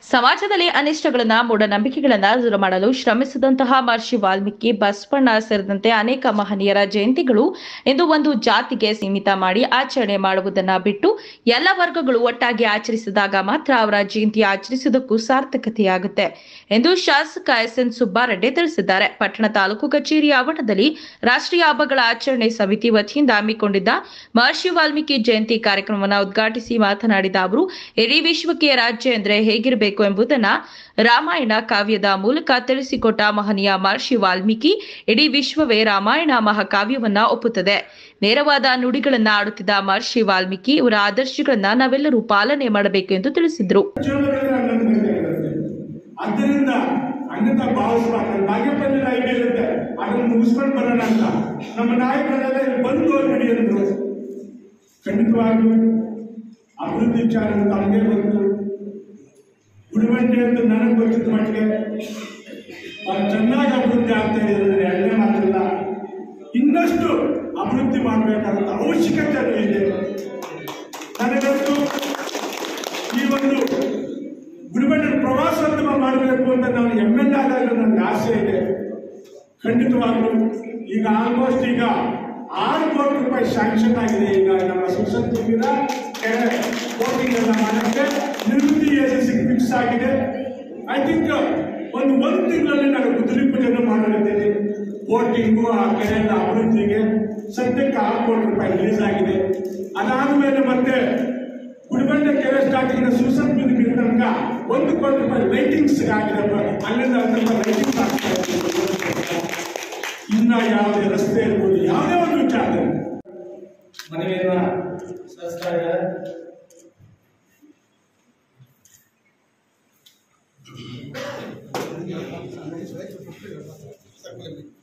ಸಮಾಜದಲ್ಲಿ ಅನಿಷ್ಟಗಳನ್ನ ಮೂಢನಂಬಿಕೆಗಳನ್ನ ದೂರ ಮಾಡಲು ಶ್ರಮಿಸಿದಂತಹ ಮಹರ್ಷಿ ವಾಲ್ಮೀಕಿ, ಬಸವಣ್ಣ ಸೇರಿದಂತೆ ಅನೇಕ ಮಹನೀಯರ ಜಯಂತಿಗಳು ಇಂದು ಒಂದು ಜಾತಿಗೆ ಸೀಮಿತ ಮಾಡಿ ಆಚರಣೆ ಮಾಡುವುದನ್ನ ಬಿಟ್ಟು ಎಲ್ಲ ವರ್ಗಗಳು ಒಟ್ಟಾಗಿ ಆಚರಿಸಿದಾಗ ಮಾತ್ರ ಅವರ ಜಯಂತಿ ಆಚರಿಸುವುದಕ್ಕೂ ಸಾರ್ಥಕತೆಯಾಗುತ್ತೆ ಎಂದು ಶಾಸಕ ಎಸ್.ಎನ್. ಸುಬ್ಬಾರೆಡ್ಡಿ ತಿಳಿಸಿದ್ದಾರೆ. ಪಟ್ಟಣ ತಾಲೂಕು ಕಚೇರಿ ಆವರಣದಲ್ಲಿ ರಾಷ್ಟ್ರೀಯ ಹಬ್ಬಗಳ ಆಚರಣೆ ಸಮಿತಿ ವತಿಯಿಂದ ಹಮ್ಮಿಕೊಂಡಿದ್ದ ಮಹರ್ಷಿ ವಾಲ್ಮೀಕಿ ಜಯಂತಿ ಕಾರ್ಯಕ್ರಮವನ್ನು ಉದ್ಘಾಟಿಸಿ ಮಾತನಾಡಿದ ಅವರು, ಇಡೀ ವಿಶ್ವಕ್ಕೆ ರಾಜ್ಯ ಎಂದರೆ ಹೇಗಿರಬೇಕು ಎಂಬುದನ್ನ ರಾಮಾಯಣ ಕಾವ್ಯದ ಮೂಲಕ ತಿಳಿಸಿಕೊಟ್ಟ ಮಹನೀಯ ಮಹರ್ಷಿ ವಾಲ್ಮೀಕಿ ಇಡೀ ವಿಶ್ವವೇ ರಾಮಾಯಣ ಮಹಾಕಾವ್ಯವನ್ನ ಒಪ್ಪುತ್ತದೆ. ನೇರವಾದ ನುಡಿಗಳನ್ನ ಆಡುತ್ತಿದ್ದ ಮಹರ್ಷಿ ವಾಲ್ಮೀಕಿ ಇವರ ಆದರ್ಶಗಳನ್ನ ನಾವೆಲ್ಲರೂ ಪಾಲನೆ ಮಾಡಬೇಕು ಎಂದು ತಿಳಿಸಿದರು. ಅದರಿಂದ ಅನ್ಯತಾ ಭಾವಿಸಬಾರ್ದು. ನಾಗೇಪಲ್ಲಿ ಐಡಿ ಇರುತ್ತೆ, ಅದನ್ನು ಮುಗಿಸ್ಕೊಂಡು ಬರೋಣ ಅಂತ ನಮ್ಮ ನಾಯಕರೆಲ್ಲ ಬಂದು ನಡಿ ಅಂದ್ರು. ಖಂಡಿತವಾಗ್ಲೂ ಅಭಿವೃದ್ಧಿ ವಿಚಾರ ತಮಗೆ ಬಂತು. ಗುಡಿಬಂಡೆ ಅಂತ ನನಗೆ ಗೊತ್ತಿದ್ದ ಮಟ್ಟಿಗೆ ಚೆನ್ನಾಗಿ ಅಭಿವೃದ್ಧಿ ಆಗ್ತಾ ಇದೆ. ಎರಡನೇ ಮಾತಿಲ್ಲ, ಇನ್ನಷ್ಟು ಅಭಿವೃದ್ಧಿ ಮಾಡಬೇಕಾದಂತ ಅವಶ್ಯಕತೆ ಇದೆ. ನನಗಂತೂ ಈ ಒಂದು ಗುಡಿಬಂಡೆ ಪ್ರವಾಸೋದ್ಯಮ ಮಾಡಬೇಕು ಅಂತ ನಾನು MLA ಆದಾಗ ನನಗೆ ಆಸೆ ಇದೆ. ಖಂಡಿತವಾಗ್ಲೂ ಈಗ ಆಲ್ಮೋಸ್ಟ್ ಈಗ 6 ಕೋಟಿ ರೂಪಾಯಿ ಸ್ಯಾಂಕ್ಷನ್ ಆಗಿದೆ. ಈಗ ನಮ್ಮ ಸುಸಂಸ್ಕೃತಿನ ಬೋಟಿಂಗ್ ಎಲ್ಲ ಮಾಡೋಕ್ಕೆ ನಿವೃತ್ತಿ ಏಜೆನ್ಸಿ ಫಿಕ್ಸ್ ಆಗಿದೆ. ಐ ಥಿಂಕ್ ಒಂದು ತಿಂಗಳಲ್ಲಿ ನಾನು ಕುದುರೆ ಪೂಜೆಯನ್ನು ಮಾಡಲಿದ್ದೇನೆ. ಬೋಟಿಂಗು ಆ ಕೆರೆಯ ಅಭಿವೃದ್ಧಿಗೆ ಸದ್ಯಕ್ಕೆ 6 ಕೋಟಿ ರೂಪಾಯಿ ರಿಲೀಸ್ ಆಗಿದೆ. ಅದಾದಮೇಲೆ ಮತ್ತೆ ಗುಡಿಬಂಡೆ ಕೆರೆ ಸ್ಟಾರ್ಟಿಂಗ್ ಸುಸಂಸ್ಕೃತಿ ತನಕ 1 ಕೋಟಿ ರೂಪಾಯಿ ಲೈಟಿಂಗ್ಸ್ ಆಗಿದೆ. ಅಲ್ಲಿಂದ ಲೈಟಿಂಗ್ಸ್ ಆಗ್ತಾ ಇದೆ. ಇನ್ನ ಯಾವುದೇ ರಸ್ತೆ ಇರ್ಬೋದು, ಯಾವುದೇ ಒಂದು ವಿಚಾರದಲ್ಲಿ ಮನವಿಯನ್ನ ಸಲ್ಲಿಸ್ತಾ ಇದ್ದಾರೆ.